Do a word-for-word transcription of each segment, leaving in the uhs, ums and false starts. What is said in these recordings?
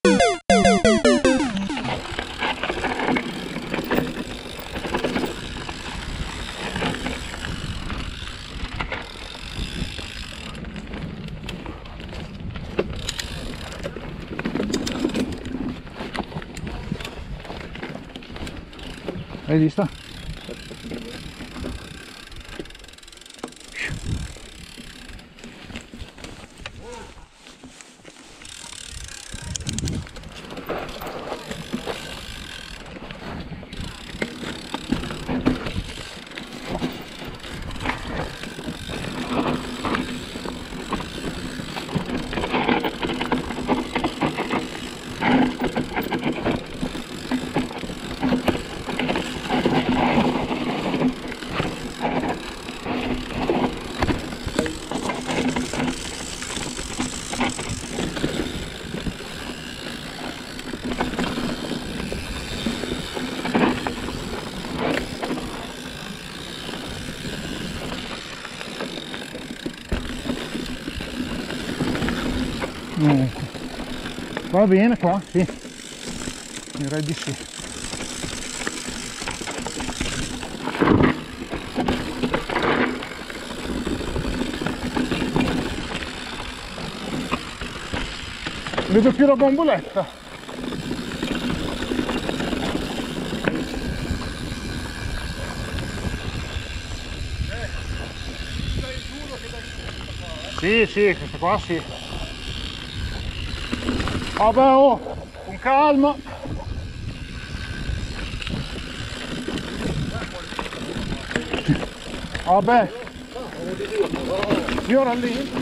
Hai visto? Ecco. Va bene qua? Sì, direi di sì. Vedo più la bomboletta. Sì, sì, questa qua sì. Vabbè, oh, con calma. Vabbè, io rallento.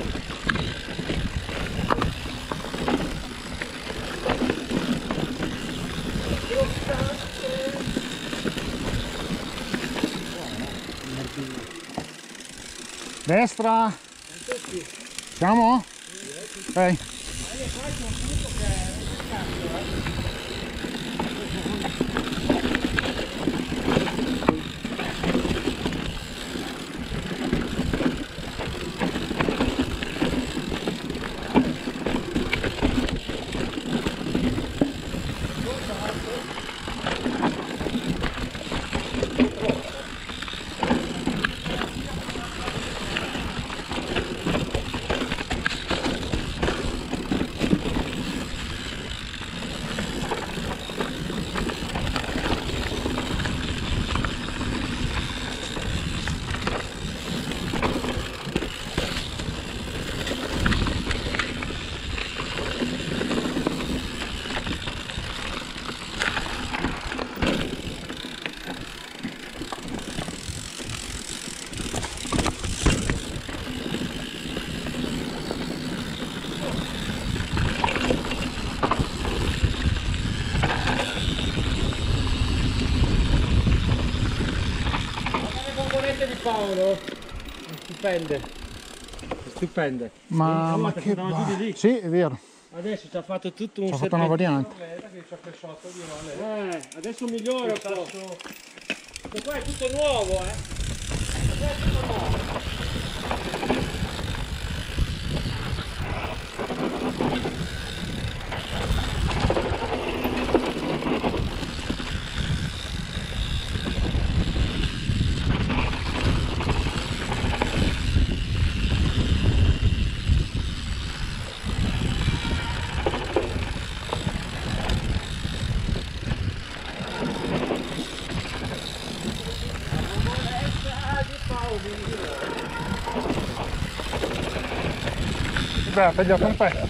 Destra. Siamo? Ok. Paolo, stupende, stupende. Ma, ma che giù di lì. Sì, è vero. Adesso ci ha fatto tutto un Ci ha fatto una variante. Eh, adesso migliora un po'. Questo qua è tutto nuovo, eh. Questo qua è tutto nuovo. Beh, ha tagliato un pezzo.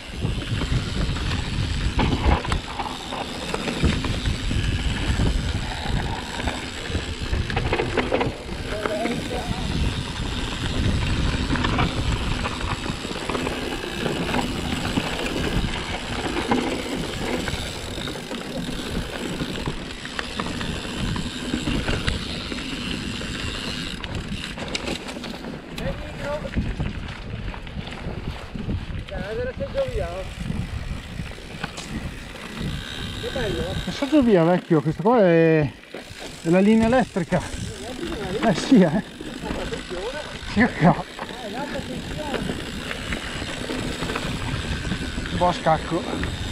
Passaggio via vecchio, questa qua è, è la linea elettrica. Eh sì, eh. Sì, cacchio. Un po' a scacco.